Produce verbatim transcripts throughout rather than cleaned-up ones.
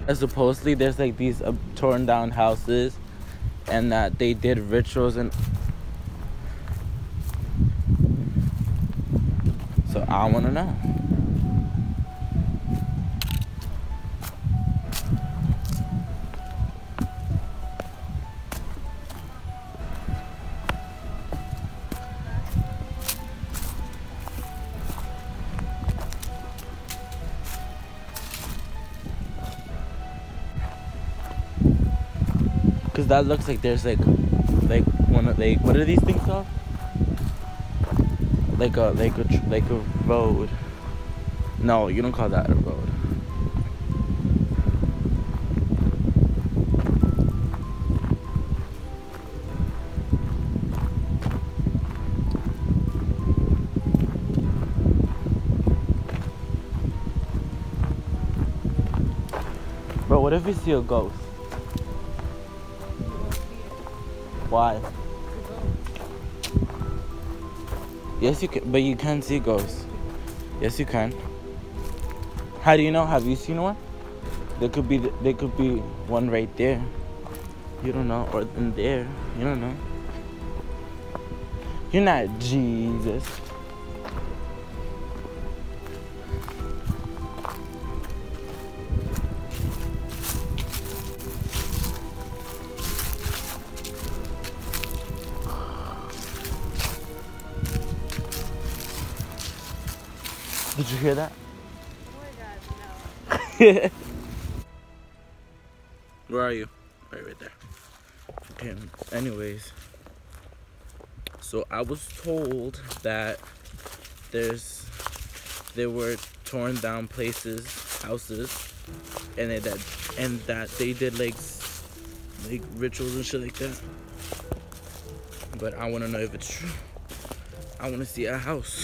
supposedly there's like these uh, torn down houses, and that they did rituals, and so I want to know. Cause that looks like there's like, like one of like what are these things called? Like a like a tr- like a road. No, you don't call that a road. Bro, what if we see a ghost? Why? Yes, you can, but you can see ghosts. Yes, you can. How do you know? Have you seen one? There could be, there could be one right there. You don't know, or in there. You don't know. You're not Jesus. Did you hear that? Oh my god, no. Where are you? Right, right there. Okay. Anyways, so I was told that there's there were torn down places, houses, and it, that and that they did like s- like rituals and shit like that. But I want to know if it's true. I want to see a house.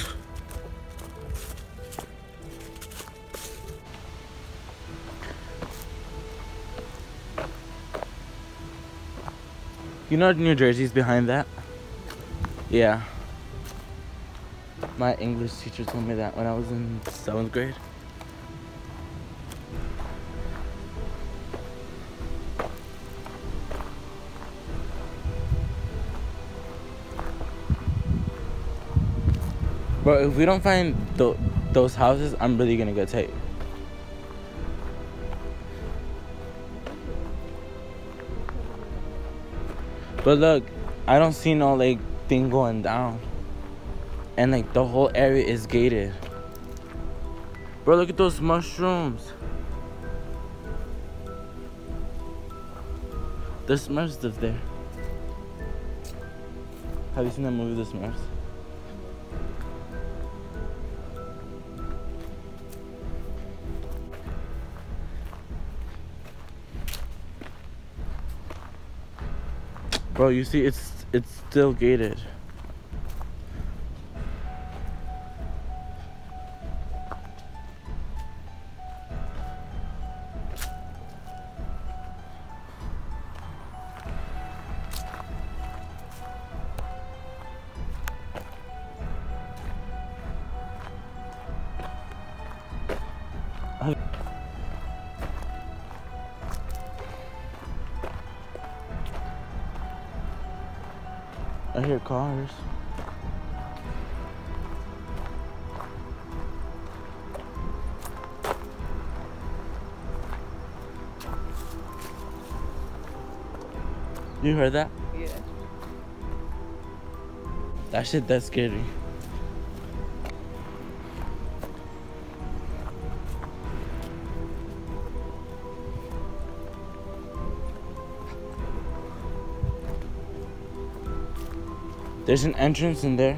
You know New Jersey's behind that? Yeah. My English teacher told me that when I was in seventh grade. But if we don't find th- those houses, I'm really gonna get tight. But look, I don't see no like thing going down. And like the whole area is gated. Bro, look at those mushrooms. The Smurfs live there. Have you seen that movie, The Smurfs? Bro, you see, it's it's still gated. I hear cars. You heard that? Yeah. That shit, that's scary. There's an entrance in there.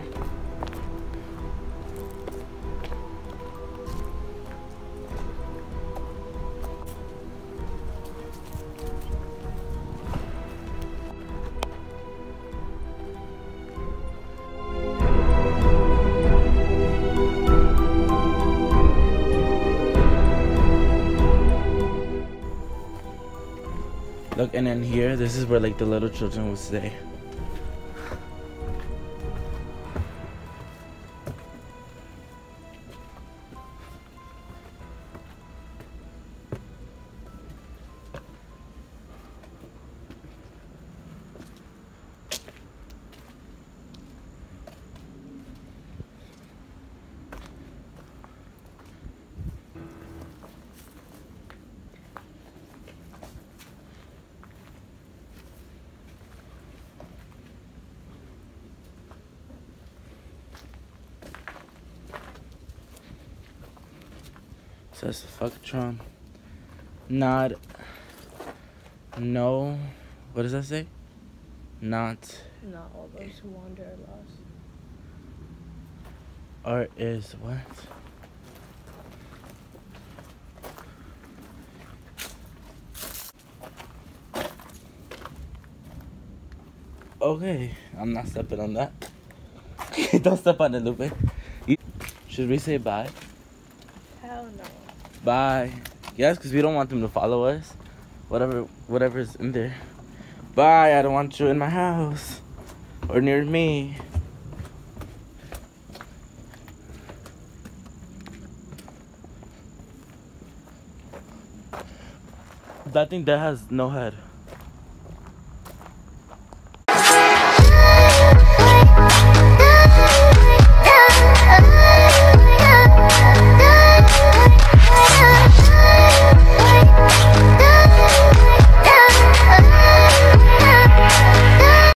Look, and then here, this is where like the little children would stay. Says fuck Trump. Not. No. What does that say? Not. Not all those who wander are lost. Art is what? Okay, I'm not stepping on that. Don't step on it, Lupe. You- Should we say bye? Hell no. Bye. Yes, because we don't want them to follow us. Whatever, whatever's in there. Bye. I don't want you in my house or near me. I think that has no head.